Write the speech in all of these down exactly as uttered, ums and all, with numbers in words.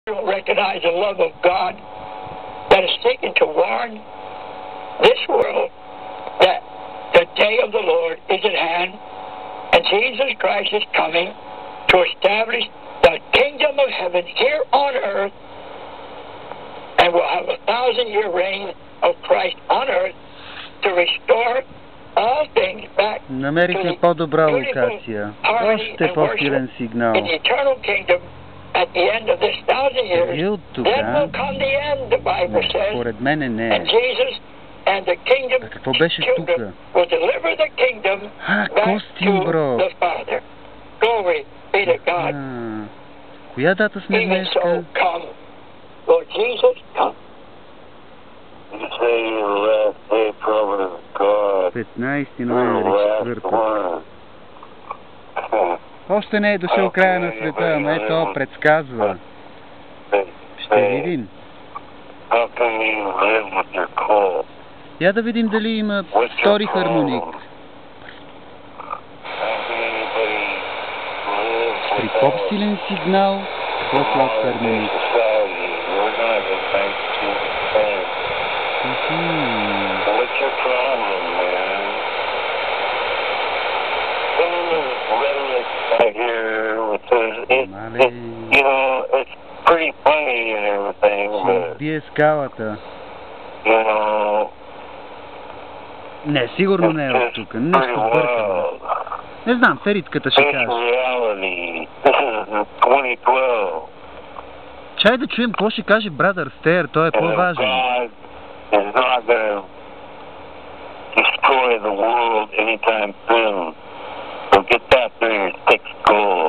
will recognize the love of God that is seeking to warn this world that the day of the Lord is at hand, and Jesus Christ is coming to establish the kingdom of heaven here on earth, and we'll have a thousand-year reign of Christ on earth to restore all things back Намерихме по-добра локация. Още по-силен сигнал. in the eternal kingdom at the end of this thousand years. И от тук, Then will come the end, the Bible says. според мене не. And Jesus and the kingdom Какво беше тук? will deliver the kingdom А, back Костю, to бро. the Father. Glory be to God. А, коя дата сме Even днеска? so, come, Lord Jesus, come. You say the last day promise of God. петнайсети The ноември, last четвъртък. one. Още не е дошъл края на света, но ето предсказва. Ще видим. How can you live with your call? Я да видим дали има втори хармоник. How can anybody live При without по-силен сигнал, по-слаб хармоник. society? We're not in nineteen ten. Мгм. What's your problem, man? Some of the rhetoric I hear which is, it, Мале. it, you know, it's pretty funny and everything, Ще but, избие скалата. you know, Не, сигурно не е от it's тук. pretty Нещо бъркаме. wild. Не знам, Феритката ще This каже. reality, this is twenty twelve. Чай да чуем какво ще каже Брадър Стейр, той е And if по-важен. God is not going to destroy the world anytime soon. So get that through your thick skull.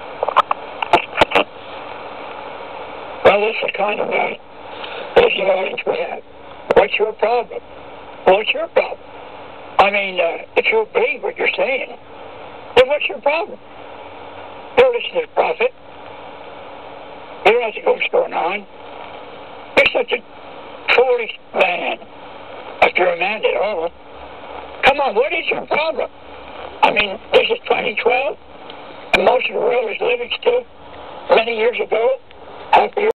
Well, this is kind of a listening audience we have. What's your problem? What's your problem? I mean, uh, if you believe what you're saying, then what's your problem? Don't listen to the prophet. You don't have to go what's going on. You're such a foolish man, if you're a man at all. Come on, what is your problem? I mean, this is twenty twelve, and most of the world is living still many years ago, after